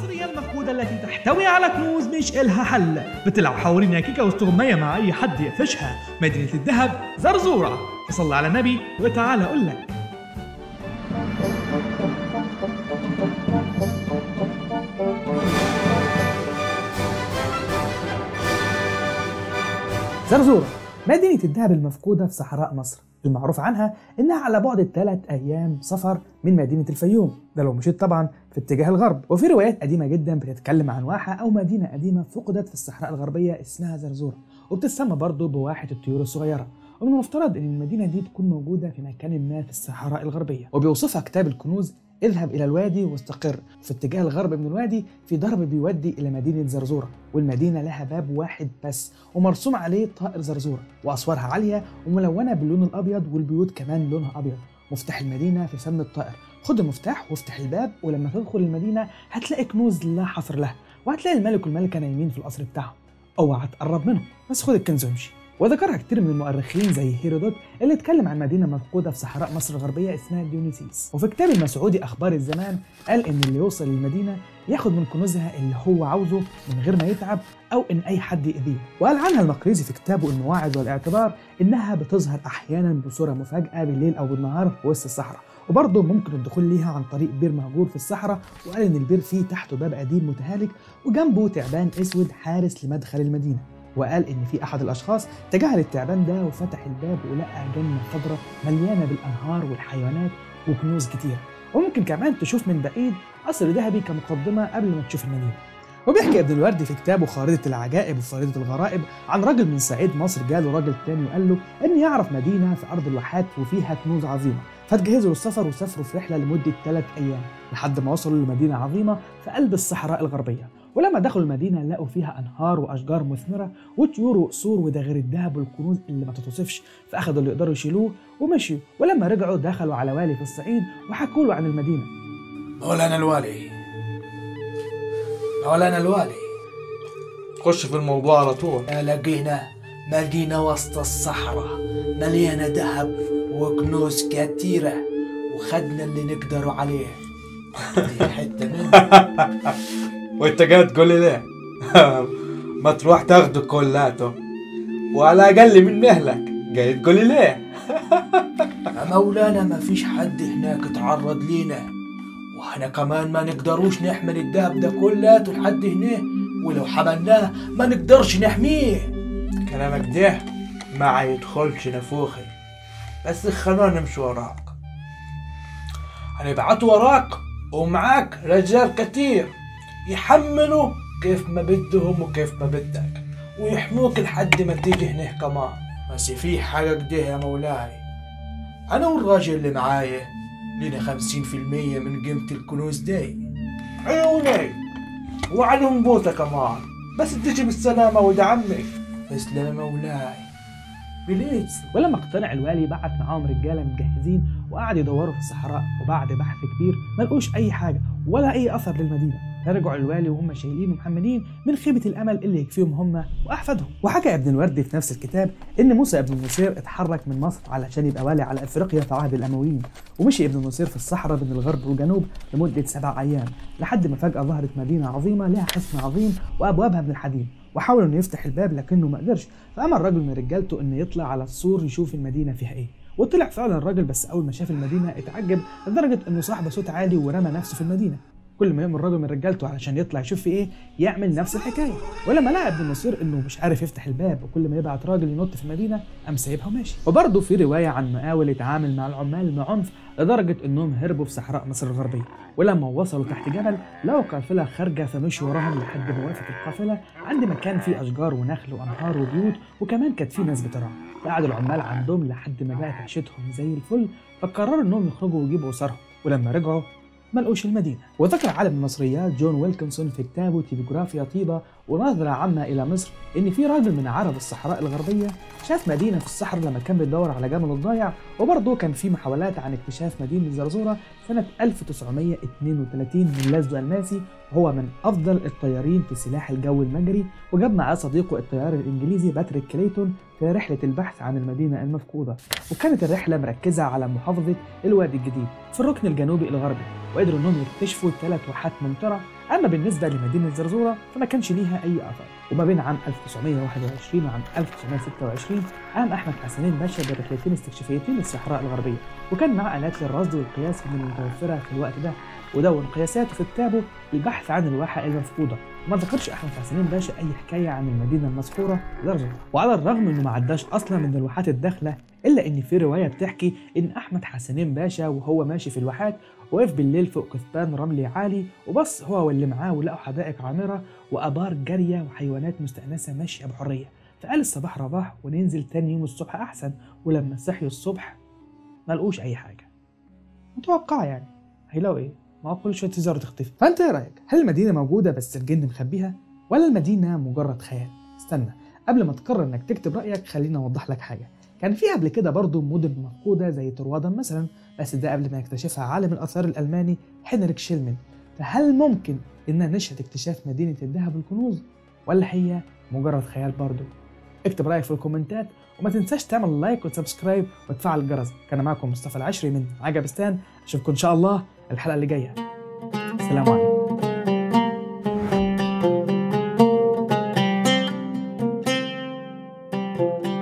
المصرية المفقودة التي تحتوي على كنوز مش إلها حل. بتلعب حوالين كيكة واستغمية مع أي حد يقفشها. مدينة الذهب زرزورة. فصلى على النبي وتعال أقول لك. زرزورة مدينة الذهب المفقودة في صحراء مصر، المعروف عنها إنها على بعد 3 أيام سفر من مدينة الفيوم، ده لو مشيت طبعا في اتجاه الغرب. وفي روايات قديمة جدا بتتكلم عن واحة أو مدينة قديمة فقدت في الصحراء الغربية اسمها زرزورة، وبتسمى برضه بواحة الطيور الصغيرة. ومن المفترض إن المدينة دي تكون موجودة في مكان ما في الصحراء الغربية، وبيوصفها كتاب الكنوز: اذهب إلى الوادي واستقر في اتجاه الغرب من الوادي، في درب بيودي إلى مدينة زرزورة، والمدينة لها باب واحد بس ومرسوم عليه طائر زرزورة، وأسوارها عالية وملونة باللون الأبيض، والبيوت كمان لونها أبيض. مفتاح المدينة في فم الطائر، خد المفتاح وافتح الباب، ولما تدخل المدينة هتلاقي كنوز لا حصر لها، وهتلاقي الملك والملكة نايمين في القصر بتاعهم. اوعى تقرب منهم، بس خد الكنز وامشي. وذكرها كتير من المؤرخين زي هيرودوت اللي اتكلم عن مدينة مفقودة في صحراء مصر الغربية اسمها ديونيسيس. وفي كتاب المسعودي أخبار الزمان قال إن اللي يوصل للمدينة ياخد من كنوزها اللي هو عاوزه من غير ما يتعب أو إن أي حد يأذيه. وقال عنها المقريزي في كتابه المواعظ والاعتبار إنها بتظهر أحيانا بصورة مفاجئة بالليل أو بالنهار في وسط الصحراء، وبرضه ممكن الدخول ليها عن طريق بير مهجور في الصحراء. وقال إن البير فيه تحته باب قديم متهالك وجنبه تعبان أسود حارس لمدخل المدينة. وقال إن في أحد الأشخاص تجاهل التعبان ده وفتح الباب ولقى جنة خضراء مليانة بالأنهار والحيوانات وكنوز كتير. وممكن كمان تشوف من بعيد قصر ذهبي كمقدمة قبل ما تشوف المدينة. وبيحكي ابن الوردي في كتابه خارطة العجائب وخارطة الغرائب عن راجل من صعيد مصر جاله راجل تاني وقال له إن يعرف مدينة في أرض الواحات وفيها كنوز عظيمة، فتجهزوا للسفر وسافروا في رحلة لمدة 3 أيام لحد ما وصلوا لمدينة عظيمة في قلب الصحراء الغربية. ولما دخلوا المدينة لقوا فيها أنهار وأشجار مثمرة وطيور وقصور، وده غير الذهب والكنوز اللي ما تتوصفش، فأخذوا اللي يقدروا يشيلوه ومشيوا. ولما رجعوا دخلوا على والي في الصعيد وحكوا له عن المدينة. مولانا الوالي خش في الموضوع على طول. لقينا مدينة وسط الصحراء مليانة ذهب وكنوز كتيرة، وخدنا اللي نقدروا عليه. دي حتة منه. وانت قاعد تقول لي ليه؟ ما تروح تاخده كلاته وعلى اقل من مهلك قاعد تقول لي ليه؟ يا مولانا ما فيش حد هناك اتعرض لينا، واحنا كمان ما نقدروش نحمل الدهب ده كلاته لحد هنا، ولو حملناه ما نقدرش نحميه. كلامك ده ما يدخلش نفوخي، بس خلونا نمشي وراك. هنبعت وراك ومعاك رجال كتير يحملوا كيف ما بدهم وكيف ما بدك، ويحموك لحد ما تيجي هنا كمان. بس في حاجة كده يا مولاي، أنا والراجل اللي معايا لينا 50% من قيمة الكنوز دي. عيوني وعليهم بوسة كمان، بس تجي بالسلامة ولد عمي. تسلم يا مولاي. بليز. ولما اقتنع الوالي بعت معاهم رجالة متجهزين وقعدوا يدوروا في الصحراء، وبعد بحث كبير ما لقوش أي حاجة ولا أي أثر للمدينة. فرجعوا الوالي وهم شايلين ومحملين من خيبة الأمل اللي يكفيهم هم وأحفادهم. وحكى ابن الوردي في نفس الكتاب إن موسى ابن النصير اتحرك من مصر علشان يبقى والي على أفريقيا في عهد الأمويين، ومشي ابن النصير في الصحراء بين الغرب والجنوب لمدة 7 أيام، لحد ما فجأة ظهرت مدينة عظيمة لها حصن عظيم وأبوابها من الحديد. وحاول إنه يفتح الباب لكنه ما قدرش، فأمر الراجل من رجالته إنه يطلع على السور يشوف المدينة فيها إيه. وطلع فعلا الراجل، بس أول ما شاف المدينة اتعجب لدرجة إنه صاح بصوت عالي ورمى نفسه في المدينة. كل ما يأمر الراجل من رجالته علشان يطلع يشوف في ايه يعمل نفس الحكايه. ولما لقى ابن النصير انه مش عارف يفتح الباب وكل ما يبعت راجل ينط في المدينه قام سايبها وماشي. وبرضه في روايه عن مقاول يتعامل مع العمال بعنف لدرجه انهم هربوا في صحراء مصر الغربيه، ولما وصلوا تحت جبل لقوا قافله خارجه فمشوا وراهم لحد ما وقفت القافله عند مكان فيه اشجار ونخل وانهار وبيوت، وكمان كانت فيه ناس بتراعي. فقعدوا العمال عندهم لحد ما بقت عيشتهم زي الفل، فقرروا انهم يخرجوا ويجيبوا اسرهم. ولما رجعوا ما لقوش المدينة. وذكر عالم المصريات جون ويلكنسون في كتابه تيبوغرافيا طيبة ونظرة عامة إلى مصر إن في راجل من عرب الصحراء الغربية شاف مدينة في الصحراء لما كان بيدور على جمل الضايع. وبرضه كان في محاولات عن اكتشاف مدينة زرزورة سنة 1932 من لازلو الماسي، وهو من أفضل الطيارين في سلاح الجو المجري، وجاب معاه صديقه الطيار الإنجليزي باتريك كليتون في رحلة البحث عن المدينة المفقودة. وكانت الرحلة مركزة على محافظة الوادي الجديد في الركن الجنوبي الغربي، وقدروا انهم يكتشفوا 3 واحات منطرة أما بالنسبة لمدينة زرزورة فما كانش ليها أي أثر. وما بين عام 1921 وعام 1926 قام أحمد حسنين باشا برحلتين استكشافيتين للصحراء الغربية، وكان معاه آلات للرصد والقياس من المتوفرة في الوقت ده، ودون قياساته في كتابه البحث عن الواحة المفقودة. ما ذكرش أحمد حسنين باشا أي حكاية عن المدينة المذكورة زرزورة، وعلى الرغم إنه ما عداش أصلا من الواحات الداخلة، إلا إن في رواية بتحكي إن أحمد حسنين باشا وهو ماشي في الواحات وقف بالليل فوق كثبان رملي عالي، وبص هو واللي معاه ولقوا حدائق عامرة وآبار جارية وحيوانات مستأنسة ماشية بحرية، فقال الصباح رباح وننزل تاني يوم الصبح أحسن. ولما صحيوا الصبح ما لقوش أي حاجة. متوقع يعني هيلاقوا إيه؟ ما هو كل شوية تظهر وتختفي. فأنت إيه رأيك؟ هل المدينة موجودة بس الجن مخبيها؟ ولا المدينة مجرد خيال؟ استنى، قبل ما تقرر إنك تكتب رأيك خليني أوضح لك حاجة. كان في قبل كده برضه مدن مفقودة زي طروادة مثلا، بس ده قبل ما يكتشفها عالم الآثار الألماني هنريك شيلمن. فهل ممكن إننا نشهد اكتشاف مدينة الذهب والكنوز، ولا هي مجرد خيال برضه؟ اكتب رأيك في الكومنتات، وما تنساش تعمل لايك وسبسكرايب وتفعل الجرس. كان معكم مصطفى العشري من عجبستان، اشوفكم ان شاء الله الحلقة اللي جاية. السلام عليكم.